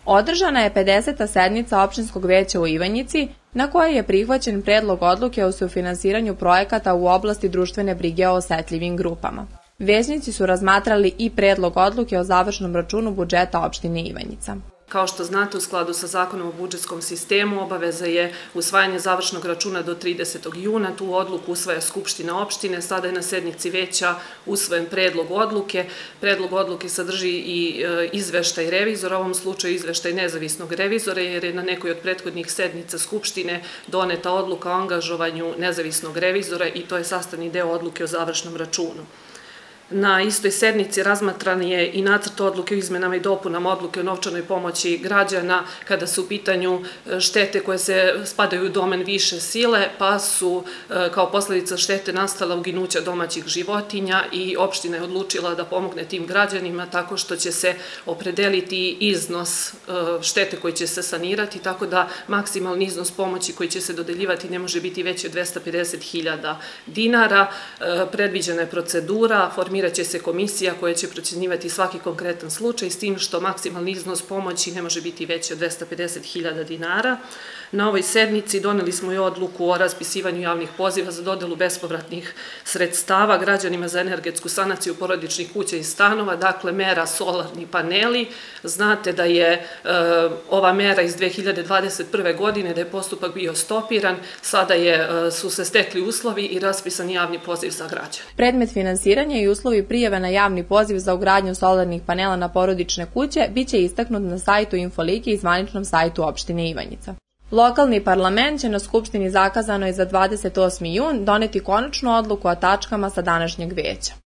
Održana je 50. sednica opštinskog veća u Ivanjici, na kojoj je prihvaćen predlog odluke o sufinansiranju projekata u oblasti društvene brige o osetljivim grupama. Većnici su razmatrali i predlog odluke o završnom računu budžeta opštine Ivanjica. Kao što znate, u skladu sa Zakonom o budžetskom sistemu, obaveza je usvajanje završnog računa do 30. juna. Tu odluku usvaja Skupština opštine. Sada je na sednici veća usvojen predlog odluke. Predlog odluke sadrži i izveštaj revizora, u ovom slučaju izveštaj nezavisnog revizora, jer je na nekoj od prethodnih sednica Skupštine doneta odluka o angažovanju nezavisnog revizora i to je sastavni deo odluke o završnom računu. Na istoj sednici razmatran je i nacrt odluke o izmenama i dopunama odluke o novčanoj pomoći građana kada su u pitanju štete koje se spadaju u domen više sile, pa su kao posledica štete nastala uginuća domaćih životinja i opština je odlučila da pomogne tim građanima tako što će se opredeliti iznos štete koji će se sanirati, tako da maksimalni iznos pomoći koji će se dodeljivati ne može biti veći od 250.000 dinara. Predviđena je procedura, formirat će se komisija koja će procenjivati svaki konkretan slučaj, s tim što maksimalni iznos pomoći ne može biti veći od 250.000 dinara. Na ovoj sednici doneli smo i odluku o raspisivanju javnih poziva za dodelu bespovratnih sredstava građanima za energetsku sanaciju porodičnih kuća i stanova, dakle mera solarni paneli. Znate da je ova mera iz 2021. godine, da je postupak bio stopiran, sada su se stekli uslovi i raspisan javni poziv za građane. Predmet finansiranja i uslovi prijave na javni poziv za ugradnju solarnih panela na porodične kuće biće istaknut na sajtu Infolike i zvaničnom sajtu opštine Ivanjica. Lokalni parlament će na Skupštini zakazanoj za 28. jun doneti konačnu odluku o tačkama sa današnjeg veća.